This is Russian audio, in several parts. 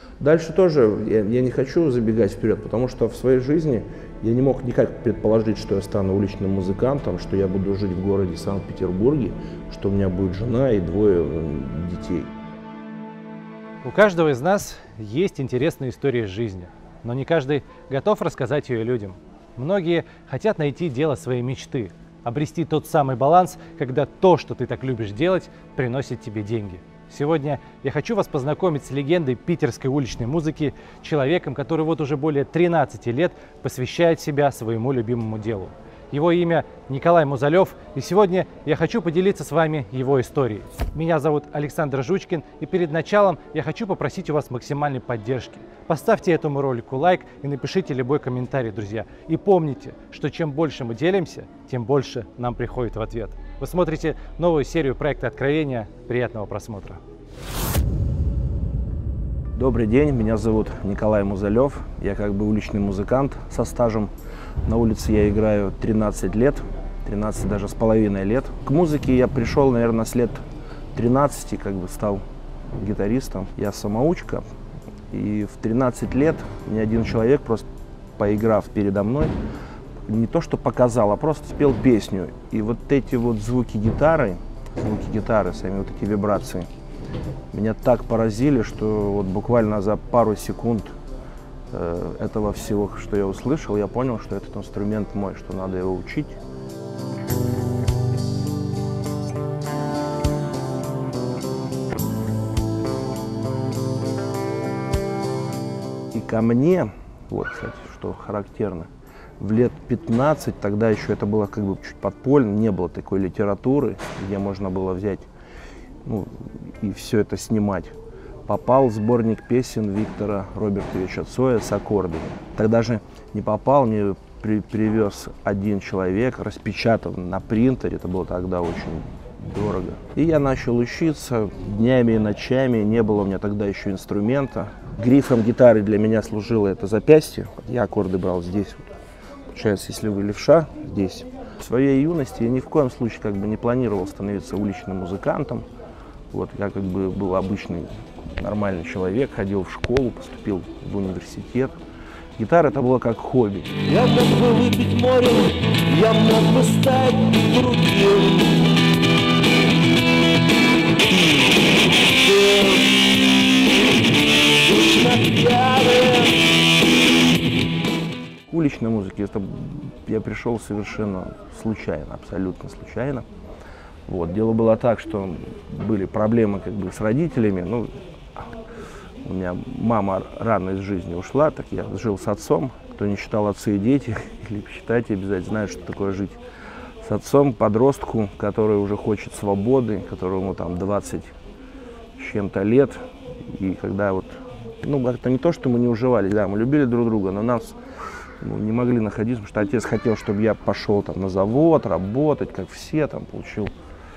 Дальше тоже я не хочу забегать вперед, потому что в своей жизни я не мог никак предположить, что я стану уличным музыкантом, что я буду жить в городе Санкт-Петербурге, что у меня будет жена и 2 детей. У каждого из нас есть интересная история жизни, но не каждый готов рассказать ее людям. Многие хотят найти дело своей мечты, обрести тот самый баланс, когда то, что ты так любишь делать, приносит тебе деньги. Сегодня я хочу вас познакомить с легендой питерской уличной музыки, человеком, который вот уже более 13 лет посвящает себя своему любимому делу. Его имя Николай Музалев, и сегодня я хочу поделиться с вами его историей. Меня зовут Александр Жучкин, и перед началом я хочу попросить у вас максимальной поддержки. Поставьте этому ролику лайк и напишите любой комментарий, друзья. И помните, что чем больше мы делимся, тем больше нам приходит в ответ. Вы смотрите новую серию проекта «Откровения». Приятного просмотра. Добрый день, меня зовут Николай Музалев. Я как бы уличный музыкант со стажем. На улице я играю 13 лет, 13 даже с половиной лет. К музыке я пришел, наверное, с лет 13, как бы стал гитаристом. Я самоучка, и в 13 лет мне один человек, просто поиграв передо мной, не то что показал, а просто спел песню. И вот эти вот звуки гитары, сами вот эти вибрации, меня так поразили, что вот буквально за пару секунд этого всего, что я услышал, я понял, что этот инструмент мой, что надо его учить. И ко мне, вот, кстати, что характерно, в лет 15, тогда еще это было как бы чуть подпольно, не было такой литературы, где можно было взять, ну, и все это снимать. Попал в сборник песен Виктора Робертовича Цоя с аккордами. Тогда же не попал, мне привез один человек, распечатан на принтере, это было тогда очень дорого. И я начал учиться днями и ночами, не было у меня тогда еще инструмента. Грифом гитары для меня служило это запястье, я аккорды брал здесь. Получается, если вы левша, здесь. В своей юности я ни в коем случае как бы не планировал становиться уличным музыкантом. Вот, я как бы был обычный нормальный человек, ходил в школу, поступил в университет. Гитара это было как хобби. Я мог бы выпить море, я мог бы стать другим. К уличной музыке это я пришел совершенно случайно, абсолютно случайно. Вот. Дело было так, что были проблемы как бы с родителями. Ну, у меня мама рано из жизни ушла, так я жил с отцом. Кто не читал «Отцы и дети», или читайте, обязательно знает, что такое жить с отцом, подростку, который уже хочет свободы, которому там 20 с чем-то лет. И когда вот, ну, это не то, что мы не уживались, да, мы любили друг друга, но нас не могли находиться, потому что отец хотел, чтобы я пошел там на завод работать, как все, там, получил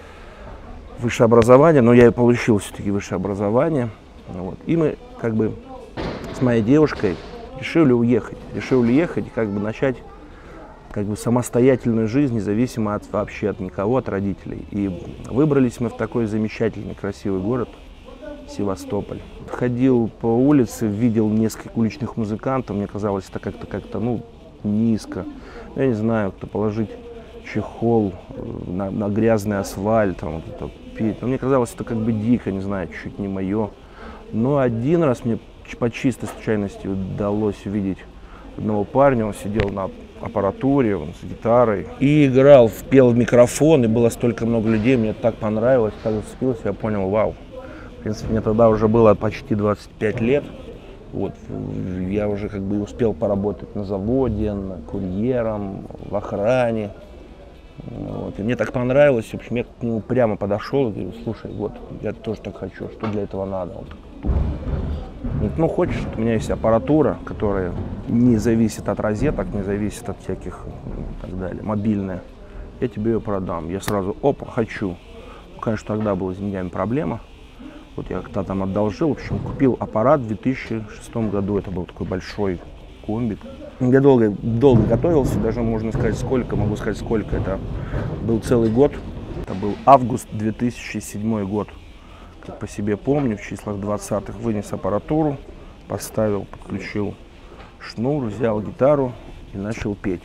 высшее образование, но я и получил все-таки высшее образование. Вот. И мы как бы с моей девушкой решили уехать и как бы начать как бы самостоятельную жизнь, независимо вообще от никого, от родителей. И выбрались мы в такой замечательный, красивый город Севастополь. Ходил по улице, видел нескольких уличных музыкантов, мне казалось, это как-то, ну, низко. Я не знаю, как-то положить чехол на грязный асфальт, там, вот это, петь. Но мне казалось, это как бы дико, не знаю, чуть не мое. Но один раз мне по чистой случайности удалось увидеть одного парня, он сидел на аппаратуре, он с гитарой и играл, пел в микрофон, и было столько много людей, мне так понравилось, так зацепилось, я понял, вау. В принципе, мне тогда уже было почти 25 лет, вот, я уже как бы успел поработать на заводе, курьером, в охране. Вот. И мне так понравилось, в общем, я к нему прямо подошел и говорю, слушай, вот, я тоже так хочу, что для этого надо? Он так тупо. Говорит, ну, хочешь, у меня есть аппаратура, которая не зависит от розеток, не зависит от всяких и так далее, мобильная, я тебе ее продам. Я сразу, опа, хочу. Ну, конечно, тогда была с деньгами проблема, вот я когда там одолжил, в общем, купил аппарат в 2006 году, это был такой большой комбик. Я долго готовился, даже можно сказать сколько, могу сказать сколько. Это был целый год, это был август 2007 год. Как по себе помню, в числах 20-х вынес аппаратуру, поставил, подключил шнур, взял гитару и начал петь.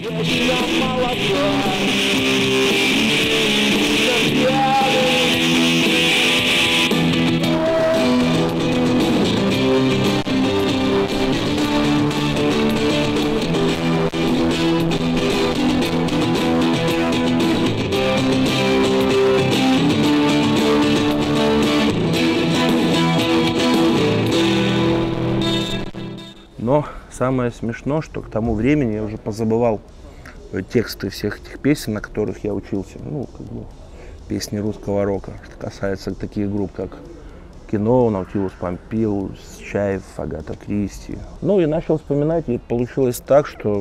Но самое смешное, что к тому времени я уже позабывал тексты всех этих песен, на которых я учился. Ну, как бы песни русского рока. Что касается таких групп, как Кино, Наутилус Помпилиус, Чайф, Агата Кристи. Ну и начал вспоминать, и получилось так, что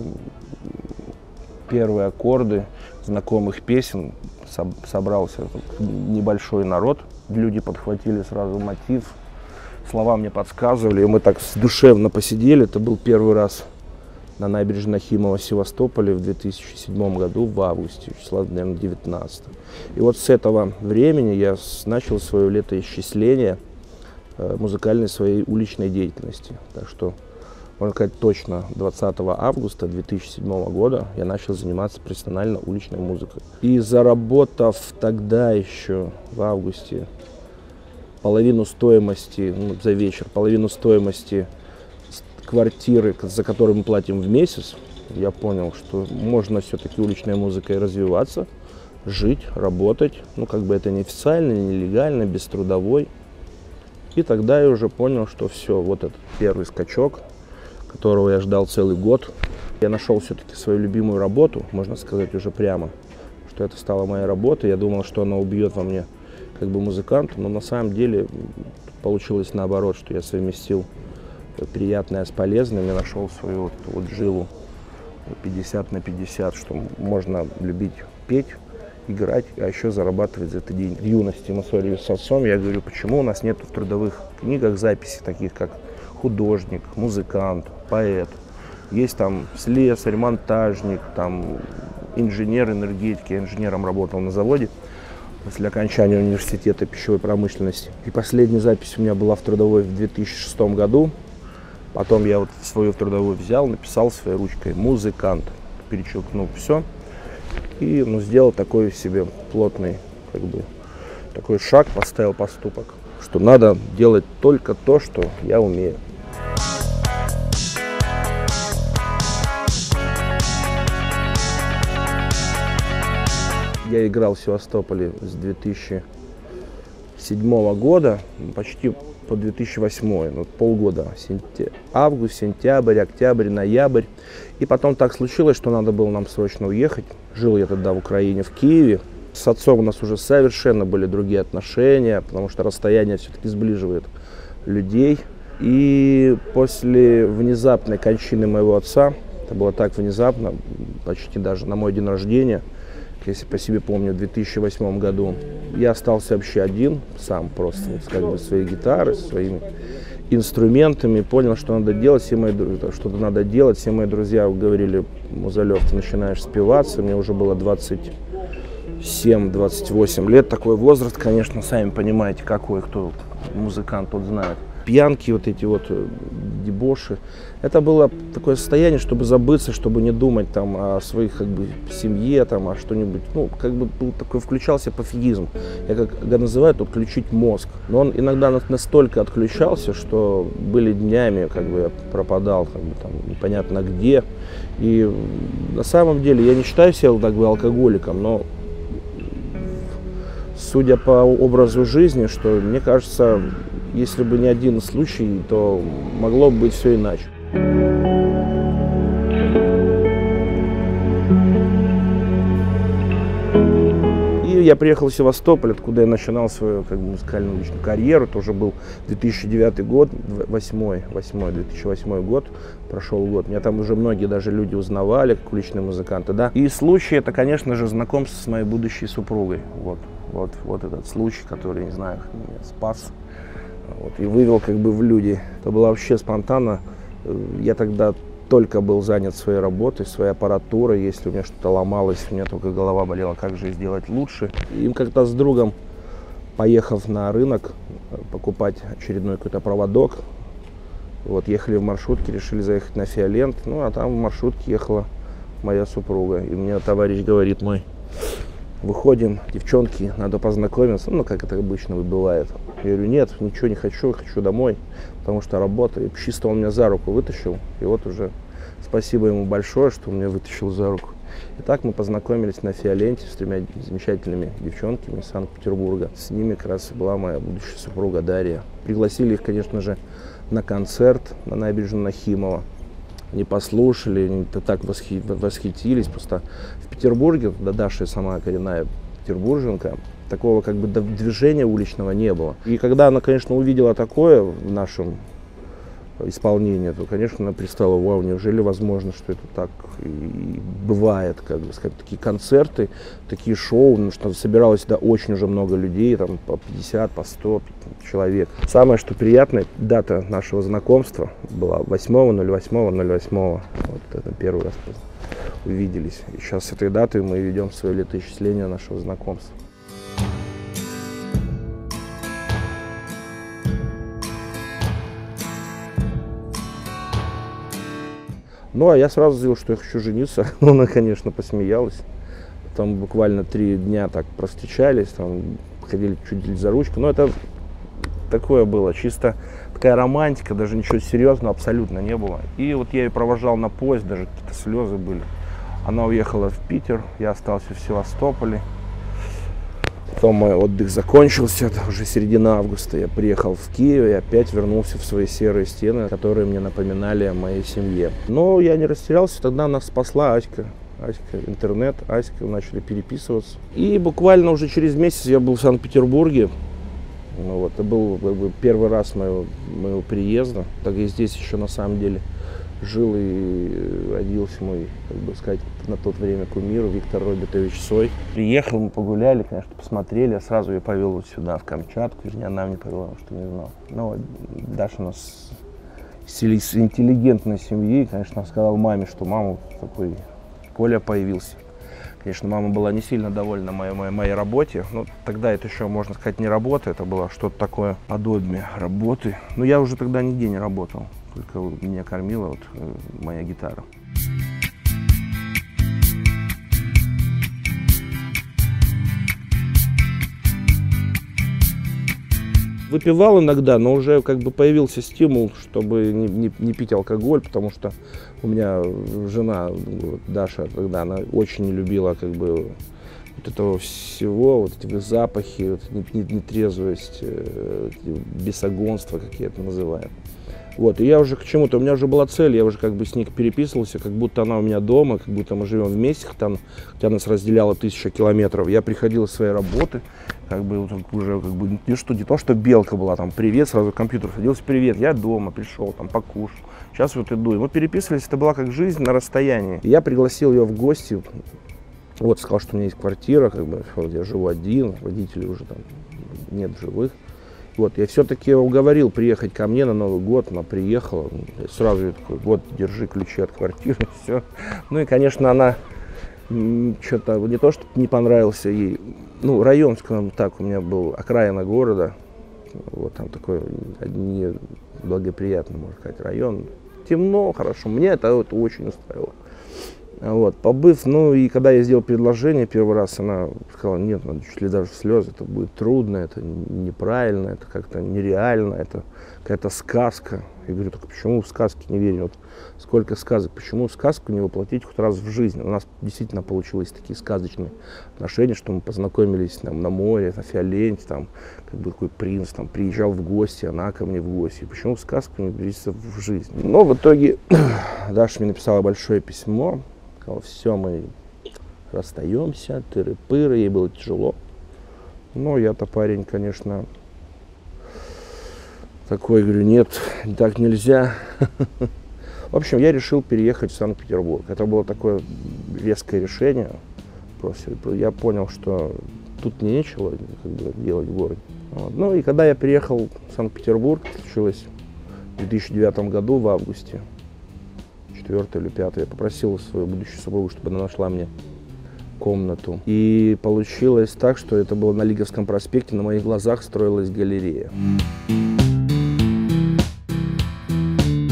первые аккорды знакомых песен собрался небольшой народ. Люди подхватили сразу мотив. Слова мне подсказывали, и мы так душевно посидели. Это был первый раз на набережной Нахимова в Севастополе в 2007 году, в августе, числа, наверное, 19. И вот с этого времени я начал свое летоисчисление музыкальной своей уличной деятельности. Так что, можно сказать, точно 20 августа 2007 года я начал заниматься профессионально уличной музыкой. И заработав тогда еще в августе половину стоимости, ну, за вечер, половину стоимости квартиры, за которую мы платим в месяц, я понял, что можно все-таки уличной музыкой развиваться, жить, работать. Ну, как бы это не официально, не нелегально, без трудовой. И тогда я уже понял, что все, вот этот первый скачок, которого я ждал целый год. Я нашел все-таки свою любимую работу, можно сказать уже прямо, что это стала моя работа. Я думал, что она убьет во мне как бы музыканта, но на самом деле получилось наоборот, что я совместил приятное с полезным, я нашел свою вот жилу 50 на 50, что можно любить петь, играть, а еще зарабатывать за это деньги. В юности мы ссорились с отцом, я говорю, почему у нас нет в трудовых книгах записей таких, как художник, музыкант, поэт. Есть там слесарь, монтажник, там инженер энергетики, я инженером работал на заводе после окончания университета пищевой промышленности. И последняя запись у меня была в трудовой в 2006 году. Потом я вот свою трудовую взял, написал своей ручкой «музыкант», перечеркнул все. И сделал такой себе плотный, как бы, такой шаг, поставил поступок, что надо делать только то, что я умею. Я играл в Севастополе с 2007 года, почти по 2008, полгода, август, сентябрь, октябрь, ноябрь. И потом так случилось, что надо было нам срочно уехать. Жил я тогда в Украине, в Киеве. С отцом у нас уже совершенно были другие отношения, потому что расстояние все-таки сближивает людей. И после внезапной кончины моего отца, это было так внезапно, почти даже на мой день рождения, если по себе помню, в 2008 году, я остался вообще один, сам просто, как бы своей гитарой, своими инструментами, понял, что надо делать, что-то надо делать. Все мои друзья говорили: Музалев, ты начинаешь спиваться. Мне уже было 27-28 лет, такой возраст, конечно, сами понимаете, какой, кто музыкант, тот знает. Пьянки, вот эти вот дебоши. Это было такое состояние, чтобы забыться, чтобы не думать там о своих, как бы, семье, там, о что-нибудь. Ну, как бы был такой, включался пофигизм. Я как называют, отключить мозг. Но он иногда настолько отключался, что были днями, как бы, я пропадал, как бы, там, непонятно где. И на самом деле я не считаю себя, так бы, алкоголиком, но судя по образу жизни, что, мне кажется, если бы не один случай, то могло бы быть все иначе. И я приехал в Севастополь, откуда я начинал свою, как бы, музыкальную уличную карьеру. Это уже был 2009 год, 2008 год, прошел год. Меня там уже многие даже люди узнавали, как уличные музыканты, да. И случай, это, конечно же, знакомство с моей будущей супругой. Вот этот случай, который, не знаю, меня спас. Вот, и вывел, как бы, в люди. Это было вообще спонтанно. Я тогда только был занят своей работой, своей аппаратурой. Если у меня что-то ломалось, у меня только голова болела, как же сделать лучше. И как-то с другом, поехав на рынок покупать очередной какой-то проводок, Вот, ехали в маршрутке, решили заехать на Фиолент. Ну, а там в маршрутке ехала моя супруга. И мне товарищ говорит мой: выходим, девчонки, надо познакомиться. Ну, как это обычно бывает. Я говорю: нет, ничего не хочу, хочу домой, потому что работа. И чисто он меня за руку вытащил. И вот уже спасибо ему большое, что он меня вытащил за руку. И так мы познакомились на Фиоленте с 3 замечательными девчонками из Санкт-Петербурга. С ними как раз была моя будущая супруга Дарья. Пригласили их, конечно же, на концерт на набережную Нахимова. Они послушали, они так восхитились. Просто в Петербурге, да, Даша сама коренная петербурженка, такого как бы движения уличного не было. И когда она, конечно, увидела такое в нашем исполнении, то, конечно, она пристала: вау, неужели возможно, что это так и бывает, как бы сказать, такие концерты, такие шоу, ну, что собиралось сюда очень уже много людей, там по 50, по 100 человек. Самое, что приятное, дата нашего знакомства была 8.08.08. Вот это первый раз увиделись. И сейчас с этой датой мы ведем свое летоисчисление нашего знакомства. Ну, а я сразу заявил, что я хочу жениться. Она, конечно, посмеялась. Там буквально 3 дня так провстречались, там ходили чуть ли за ручку. Но это такое было, чисто такая романтика, даже ничего серьезного абсолютно не было. И вот я ее провожал на поезд, даже какие-то слезы были. Она уехала в Питер, я остался в Севастополе. Потом мой отдых закончился, это уже середина августа. Я приехал в Киев и опять вернулся в свои серые стены, которые мне напоминали о моей семье. Но я не растерялся, тогда нас спасла Аська. Аська, интернет, Аська, начали переписываться. И буквально уже через месяц я был в Санкт-Петербурге. Ну, вот, это был как бы первый раз моего приезда. Так я здесь еще на самом деле жил и родился мой, как бы сказать, на то время кумир Виктор Робертович Цой. Приехал, мы погуляли, конечно, посмотрели, а сразу я повел вот сюда, в Камчатку. Она мне повела, что не знал. Но Даша у нас из интеллигентной семьи, конечно, сказал маме, что мама такой Коля появился. Конечно, мама была не сильно довольна моей работе, но тогда это еще, можно сказать, не работа, это было что-то такое подобие работы. Но я уже тогда нигде не работал. Только меня кормила вот моя гитара. Выпивал иногда, но уже как бы появился стимул, чтобы не пить алкоголь, потому что у меня жена, вот, Даша, тогда она очень не любила как бы вот этого всего, вот эти запахи, вот, нетрезвость, бесогонство, как я это называю. Вот, и я уже к чему-то, у меня уже была цель, я уже как бы с ней переписывался, как будто она у меня дома, как будто мы живем вместе, хотя нас разделяло 1000 километров. Я приходил с своей работы, как бы уже как бы не то, что белка была, там, привет, сразу компьютер садился, привет, я дома, пришел, там, покушал, сейчас вот иду. И мы переписывались, это была как жизнь на расстоянии. Я пригласил ее в гости, вот, сказал, что у меня есть квартира, как бы, вот, я живу один, родителей уже там нет живых. Вот, я все-таки уговорил приехать ко мне на Новый год, она приехала, сразу я такой: вот, держи ключи от квартиры, все. Ну и, конечно, она что-то не то, что не понравился ей, ну, район, скажем так, у меня был окраина города, вот там такой неблагоприятный, можно сказать, район. Темно, хорошо, мне это очень устраивало. Вот, побыв, ну и когда я сделал предложение первый раз, она сказала: нет, надо чуть ли даже слезы, это будет трудно, это неправильно, это как-то нереально, это какая-то сказка. Я говорю: так почему в сказки не верю? Вот сколько сказок, почему сказку не воплотить хоть раз в жизни? У нас действительно получились такие сказочные отношения, что мы познакомились там на море, на Фиоленте, там как бы такой принц там приезжал в гости, она ко мне в гости. Почему сказку не верится в жизнь? Но в итоге Даша мне написала большое письмо. Все, мы расстаемся, тыры-пыры, ей было тяжело. Но я-то парень, конечно, такой, говорю: нет, так нельзя. В общем, я решил переехать в Санкт-Петербург. Это было такое резкое решение. Просто я понял, что тут нечего как бы делать в городе. Вот. Ну и когда я переехал в Санкт-Петербург, случилось в 2009 году, в августе, 4 или 5, я попросил свою будущую супругу, чтобы она нашла мне комнату. И получилось так, что это было на Лиговском проспекте, на моих глазах строилась галерея.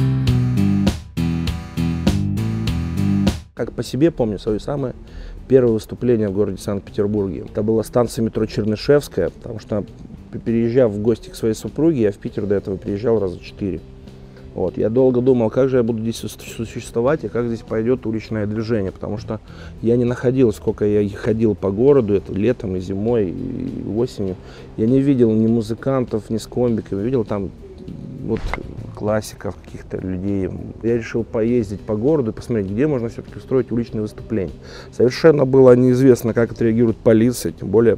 как по себе помню свое самое первое выступление в городе Санкт-Петербурге. Это была станция метро Чернышевская, потому что, переезжав в гости к своей супруге, я в Питер до этого приезжал раза 4. Вот. Я долго думал, как же я буду здесь существовать и как здесь пойдет уличное движение, потому что я не находил, сколько я ходил по городу, это летом и зимой, и осенью. Я не видел ни музыкантов, ни с комбиками, видел там вот классиков, каких-то людей. Я решил поездить по городу и посмотреть, где можно все-таки устроить уличные выступления. Совершенно было неизвестно, как отреагирует полиция, тем более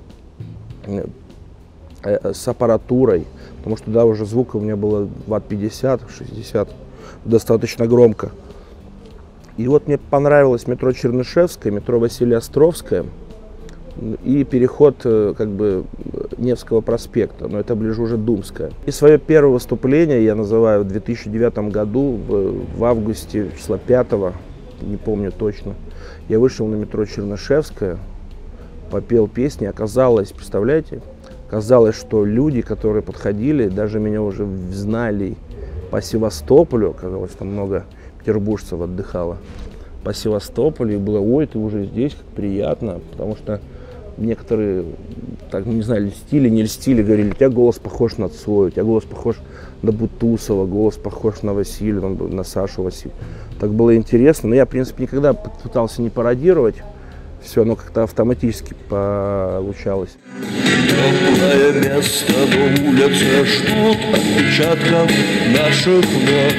с аппаратурой, потому что да, уже звука у меня было ватт 50-60, достаточно громко. И вот мне понравилось метро Чернышевское, метро Василия Островская и переход как бы Невского проспекта, но это ближе уже Думская. И свое первое выступление я называю в 2009 году, в августе, числа 5-го, не помню точно, я вышел на метро Чернышевская, попел песни, оказалось, представляете, казалось, что люди, которые подходили, даже меня уже знали по Севастополю, оказалось, там много петербуржцев отдыхало, по Севастополю, и было, ой, ты уже здесь, как приятно, потому что некоторые, так, не знаю, льстили, не льстили, говорили, у тебя голос похож на Цоя, у тебя голос похож на Бутусова, голос похож на Василия, на Сашу Васильева. Так было интересно, но я, в принципе, никогда пытался не пародировать, все, оно как-то автоматически получалось. Теплое место, но улицы ждут отпечатков наших ног.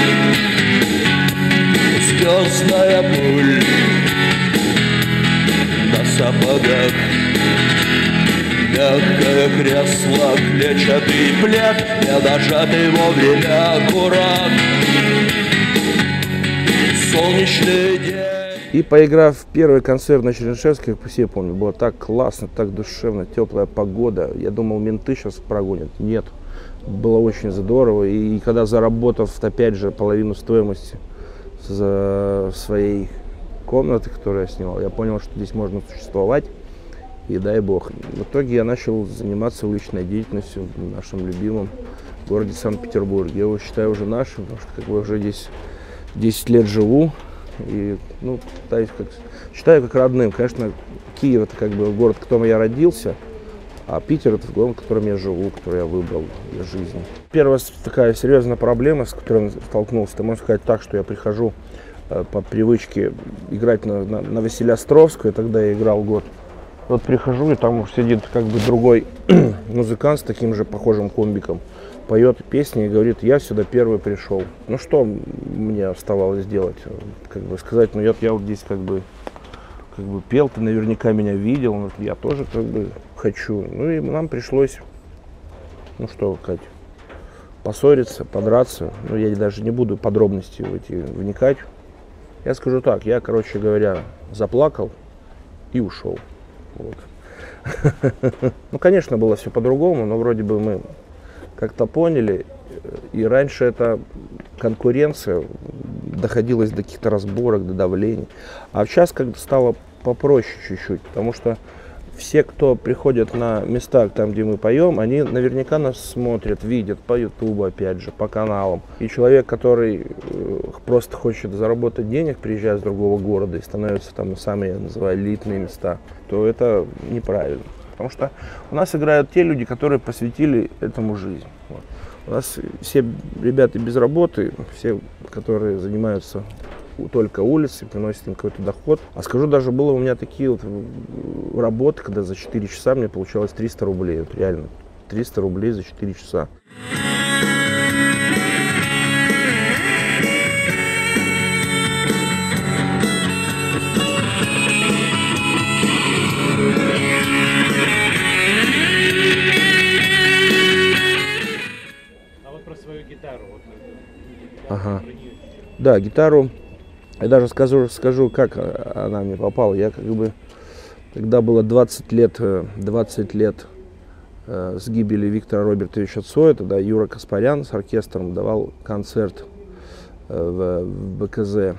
Звездная пыль на сапогах, мягкое кресло, клетчатый плед, не дожатый вовремя аккурат. Солнечный день. И поиграв в первый концерт на Чернышевской, как все помню, было так классно, так душевно, теплая погода. Я думал, менты сейчас прогонят. Нет, было очень здорово. И когда заработав, опять же, половину стоимости за своей комнаты, которую я снимал, я понял, что здесь можно существовать. И дай бог. В итоге я начал заниматься уличной деятельностью в нашем любимом городе Санкт-Петербурге. Я его считаю уже нашим, потому что как бы уже здесь 10 лет живу. И, ну, считаю как родным. Конечно, Киев — это как бы город, в котором я родился, а Питер — это город, в котором я живу, который я выбрал для жизни. Первая такая серьезная проблема, с которой я столкнулся, это, можно сказать так, что я прихожу по привычке играть на Василия Островскую, тогда я играл год. Вот прихожу, и там сидит как бы другой музыкант с таким же похожим комбиком, поет песни и говорит, я сюда первый пришел. Ну что мне оставалось делать? Как бы сказать, ну я вот здесь как бы пел, ты наверняка меня видел, я тоже как бы хочу. Ну и нам пришлось, ну что сказать, поссориться, подраться. Ну я даже не буду подробности в эти вникать. Я скажу так, я, короче говоря, заплакал и ушел. Вот. Ну, конечно, было все по-другому, но вроде бы мы как-то поняли. И раньше эта конкуренция доходилась до каких-то разборок, до давлений. А сейчас как-то стало попроще чуть-чуть, потому что все, кто приходят на места, там, где мы поем, они наверняка нас смотрят, видят по Ютубу, опять же, по каналам. И человек, который просто хочет заработать денег, приезжая с другого города и становится там на самые, я называю, элитные места, то это неправильно. Потому что у нас играют те люди, которые посвятили этому жизнь. Вот. У нас все ребята без работы, все, которые занимаются только улицей, приносит им какой-то доход. А скажу, даже было у меня такие вот работы, когда за 4 часа мне получалось 300 рублей. Вот реально, 300 рублей за 4 часа. А вот про свою гитару. Ага. Да, гитару. Я даже скажу, как она мне попала. Я как бы, когда было 20 лет с гибели Виктора Робертовича Цоя, тогда Юра Каспарян с оркестром давал концерт в БКЗ.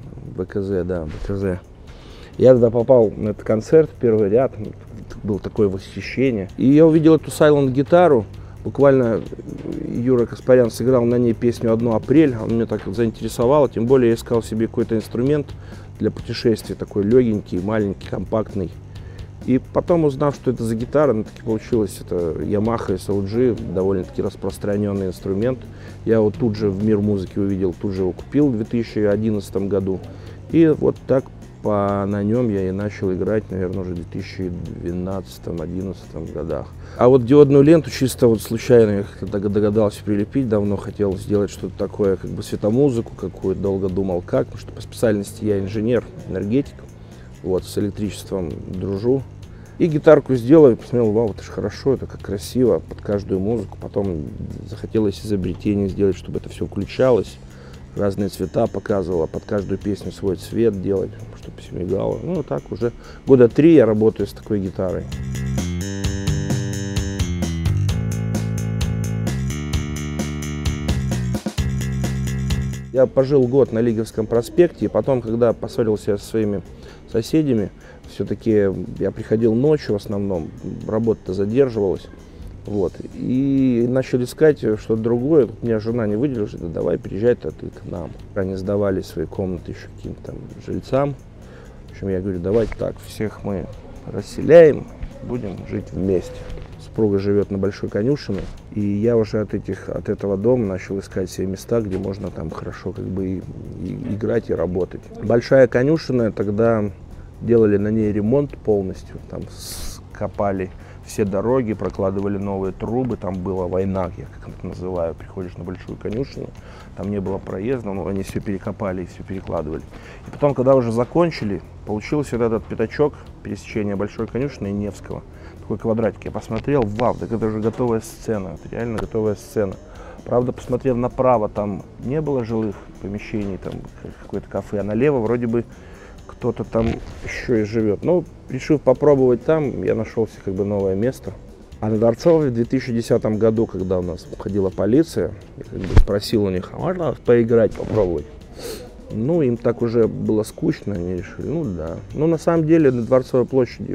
Я тогда попал на этот концерт, первый ряд, было такое восхищение. И я увидел эту сайлент-гитару. Буквально Юра Каспарян сыграл на ней песню «1 апрель», он меня так заинтересовало, тем более я искал себе какой-то инструмент для путешествий, такой легенький, маленький, компактный. И потом, узнав, что это за гитара, ну, таки получилось, это Yamaha SLG, довольно-таки распространенный инструмент. Я его тут же в мир музыки увидел, тут же его купил в 2011 году. И вот так на нем я и начал играть, наверное, уже в 2012-2011 годах. А вот диодную ленту чисто вот случайно я догадался прилепить, давно хотел сделать что-то такое, как бы светомузыку какую-то, долго думал как, потому что по специальности я инженер, энергетик, вот, с электричеством дружу. И гитарку сделал, и посмотрел, вау, это же хорошо, это как красиво, под каждую музыку. Потом захотелось изобретение сделать, чтобы это все включалось. Разные цвета показывала, под каждую песню свой цвет делать, чтобы все мигало. Ну, так уже года 3 я работаю с такой гитарой. Я пожил год на Лиговском проспекте, и потом, когда поссорился со своими соседями, все-таки я приходил ночью в основном, работа задерживалась. Вот. И начали искать что-то другое. Тут меня жена не выделила, что давай переезжай-то ты к нам. Они сдавали свои комнаты еще каким-то там жильцам. В общем, я говорю, давайте так, всех мы расселяем, будем жить вместе. Супруга живет на Большой Конюшиной, и я уже от этого дома начал искать себе места, где можно там хорошо как бы и играть, и работать. Большая Конюшина, тогда делали на ней ремонт полностью, там скопали все дороги, прокладывали новые трубы, там была война, я как это называю, приходишь на Большую Конюшину, там не было проезда, но они все перекопали и все перекладывали. И потом, когда уже закончили, получился вот этот пятачок пересечения Большой Конюшины и Невского, такой квадратик. Я посмотрел, вау, так это же готовая сцена, это реально готовая сцена. Правда, посмотрев направо, там не было жилых помещений, там какое-то кафе, а налево вроде бы кто-то там еще и живет. Но, решив попробовать там, я нашел себе как бы новое место. А на Дворцовой в 2010 году, когда у нас уходила полиция, я как бы спросил у них, а можно поиграть, попробовать? Ну, им так уже было скучно, они решили, ну да. Но на самом деле на Дворцовой площади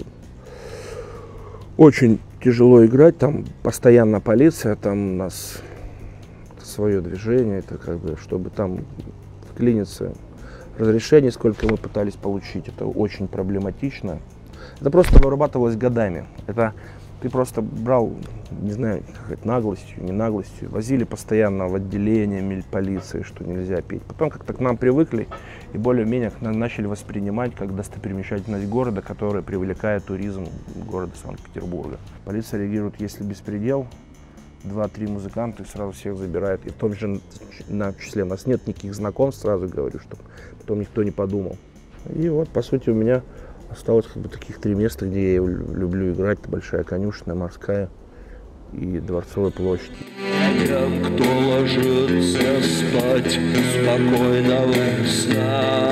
очень тяжело играть, там постоянно полиция, там у нас свое движение, это как бы, чтобы там вклиниться. Разрешение, сколько мы пытались получить, это очень проблематично. Это просто вырабатывалось годами. Это ты просто брал, не знаю, наглостью, не наглостью. Возили постоянно в отделение полиции, что нельзя петь. Потом как-то к нам привыкли и более-менее начали воспринимать как достопримечательность города, которая привлекает туризм города Санкт-Петербурга. Полиция реагирует, если беспредел, 2-3 музыканта и сразу всех забирает. И в том же числе у нас нет никаких знакомств, сразу говорю, чтобы потом никто не подумал. И вот, по сути, у меня осталось как бы таких 3 места, где я люблю играть. Это Большая Конюшня, Морская и Дворцовая площадь. Кто ложится спать спокойного сна.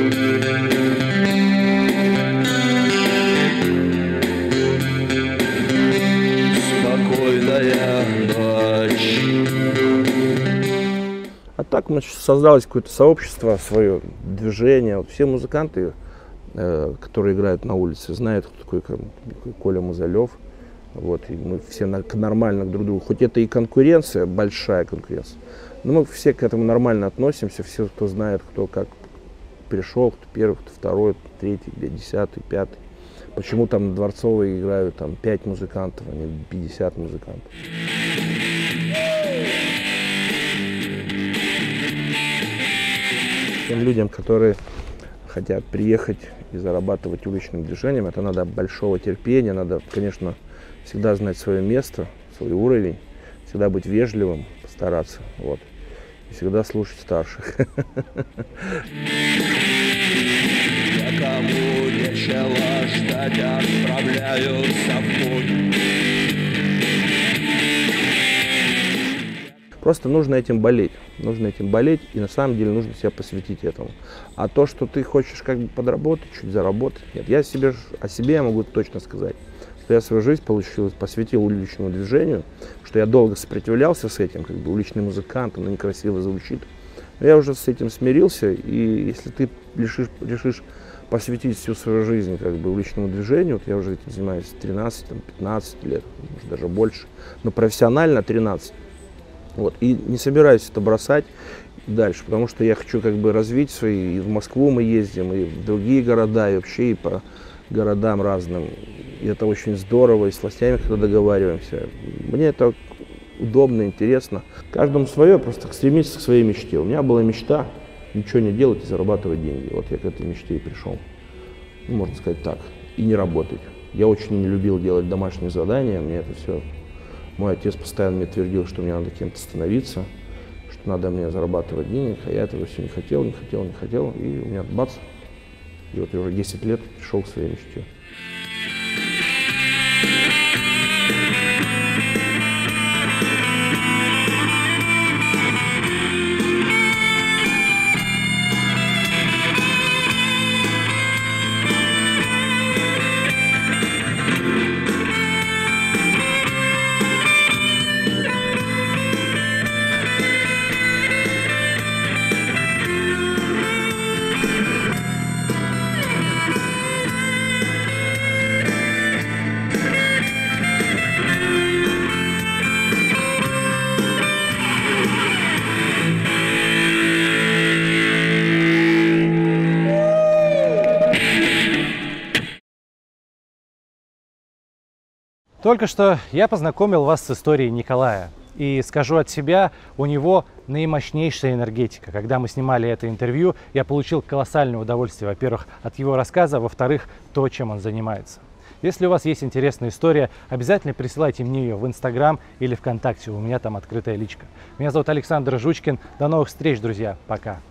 А так создалось какое-то сообщество, свое движение. Вот все музыканты, которые играют на улице, знают, кто такой Коля Мазалев. Вот, и мы все нормально друг к другу. Хоть это и конкуренция, большая конкуренция, но мы все к этому нормально относимся. Все, кто знает, кто как пришел, кто первый, кто второй, кто третий, 10-й, 5-й. Почему там на Дворцовой играют там 5 музыкантов, а не 50 музыкантов. Тем людям, которые хотят приехать и зарабатывать уличным движением, это надо большого терпения, надо, конечно, всегда знать свое место, свой уровень, всегда быть вежливым, постараться, вот, и всегда слушать старших. Кому нечего ждать, отправляются в путь. Просто нужно этим болеть, и на самом деле нужно себя посвятить этому. А то, что ты хочешь как бы подработать, чуть заработать, нет. О себе я могу точно сказать, что я свою жизнь посвятил уличному движению, что я долго сопротивлялся с этим, как бы уличный музыкант, он некрасиво звучит. Но я уже с этим смирился, и если ты решишь посвятить всю свою жизнь как бы уличному движению, вот я уже этим занимаюсь 13-15 лет, может, даже больше, но профессионально 13. Вот, и не собираюсь это бросать. дальше, потому что я хочу как бы развить свои, и в Москву мы ездим, и в другие города, и вообще и по городам разным. И это очень здорово, и с властями когда договариваемся. Мне это удобно, интересно. Каждому свое, просто стремиться к своей мечте. У меня была мечта ничего не делать и зарабатывать деньги. Вот я к этой мечте и пришел. Ну, можно сказать так. И не работать. Я очень не любил делать домашние задания. Мне это все... Мой отец постоянно мне твердил, что мне надо кем-то становиться, что надо мне зарабатывать денег, а я этого все не хотел. И у меня бац. И вот я уже 10 лет пришел к своей мечте. Только что я познакомил вас с историей Николая. И скажу от себя, у него наимощнейшая энергетика. Когда мы снимали это интервью, я получил колоссальное удовольствие, во-первых, от его рассказа, во-вторых, то, чем он занимается. Если у вас есть интересная история, обязательно присылайте мне ее в Инстаграм или ВКонтакте, у меня там открытая личка. Меня зовут Александр Жучкин. До новых встреч, друзья. Пока.